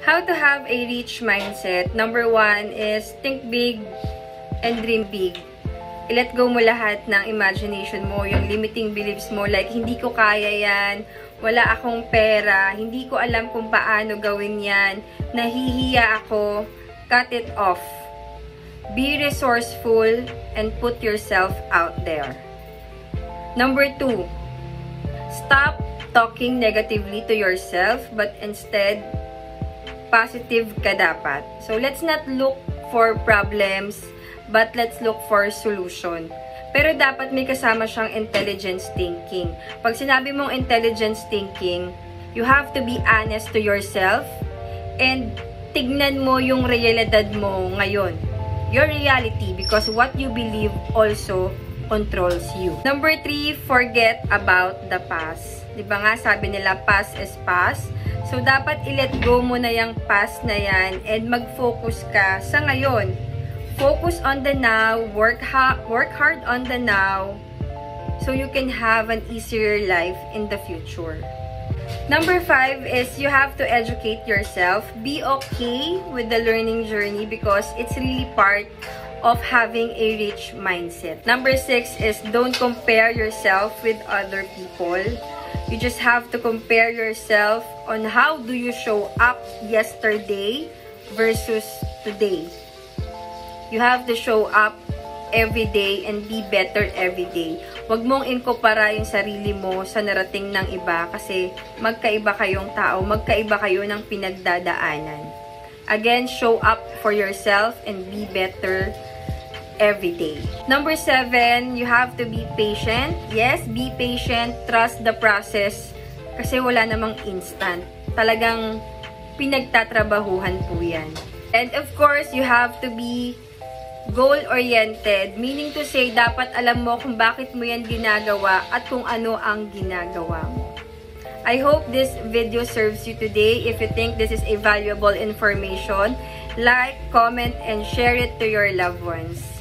How to have a rich mindset. Number 1 is think big and dream big. I-let go mo lahat ng imagination mo, yung limiting beliefs mo, like, hindi ko kaya yan, wala akong pera, hindi ko alam kung paano gawin yan, nahihiya ako, cut it off. Be resourceful and put yourself out there. Number 2, stop talking negatively to yourself, but instead, positive ka dapat. So, let's not look for problems, but let's look for solution. Pero dapat may kasama siyang intelligence thinking. Pag sinabi mong intelligence thinking, you have to be honest to yourself and tignan mo yung realidad mo ngayon. Your reality, because what you believe also controls you. Number 3, forget about the past. Diba nga, sabi nila, past is past. So, dapat i-let go mo na yung past na yan and mag-focus ka sa ngayon. Focus on the now, work hard on the now, so you can have an easier life in the future. Number 5 is you have to educate yourself. Be okay with the learning journey because it's really part of having a rich mindset. Number 6 is don't compare yourself with other people. You just have to compare yourself on how do you show up yesterday versus today. You have to show up every day and be better every day. Huwag mong inkumpara yung sarili mo sa narating ng iba kasi magkaiba kayong tao, magkaiba kayo ng pinagdadaanan. Again, show up for yourself and be better every day. Number 7, you have to be patient. Yes, be patient. Trust the process kasi wala namang instant. Talagang pinagtatrabahuhan po yan. And of course, you have to be goal-oriented, meaning to say, dapat alam mo kung bakit mo yan ginagawa at kung ano ang ginagawa mo. I hope this video serves you today. If you think this is a valuable information, like, comment, and share it to your loved ones.